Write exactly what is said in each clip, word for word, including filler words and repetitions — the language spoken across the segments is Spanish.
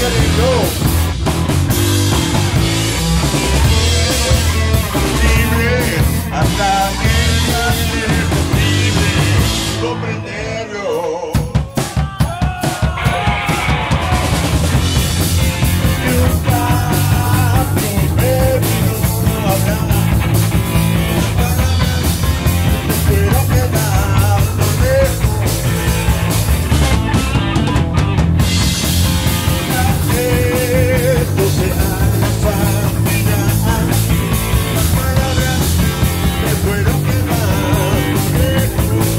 Hasta que sea posible comprenderlo. Y un paso perdido habrá, pero quedar por lejos. Esto sea la familia, las palabras me fueron quedando lejos.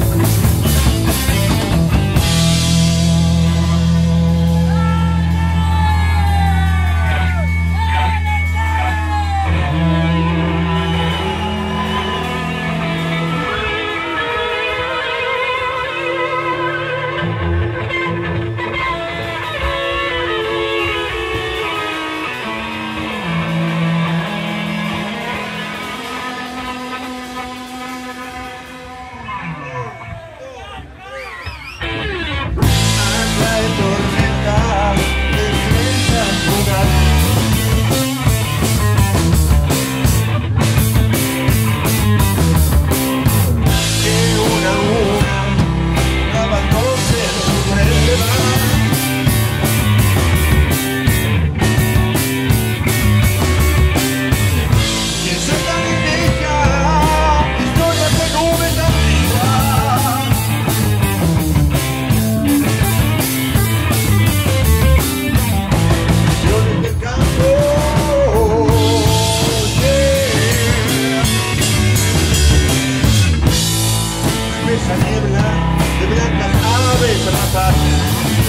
Esa niebla de blancas aves rapaces,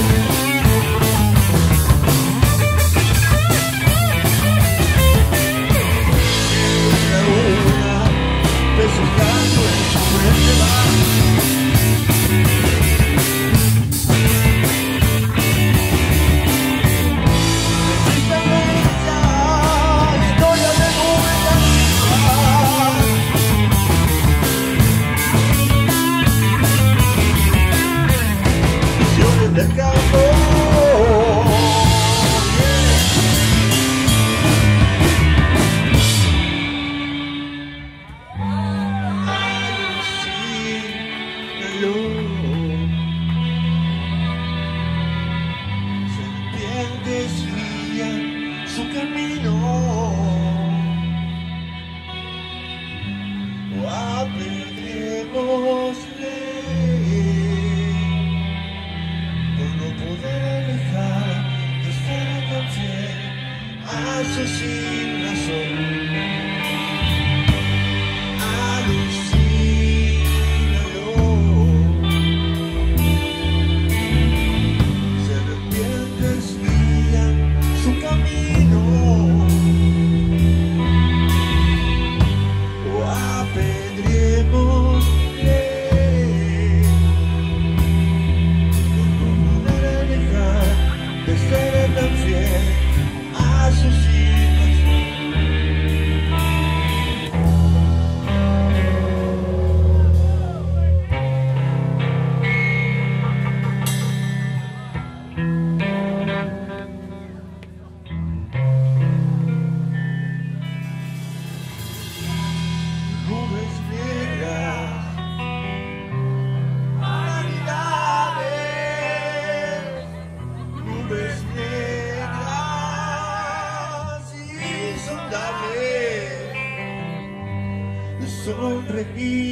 una a una pescando en su frente va. Del campo, serpientes guían su camino, o apedrémosle poder dejar de estar tan fiel a su sin razón. Alucínalo, serpientes guían su camino, o apedrémosle de ser tan fiel a sus hijos. Nubes negras, claridades, nubes negras insondables, sonreír.